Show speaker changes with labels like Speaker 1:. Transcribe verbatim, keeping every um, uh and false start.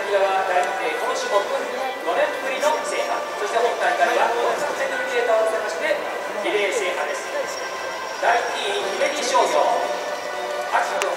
Speaker 1: 谷川大えー、この種目ごねんぶりの制覇、そして本大会はよんさくせんのリレーと合わせましてリレー制覇です。だいにいひめぎ商業、秋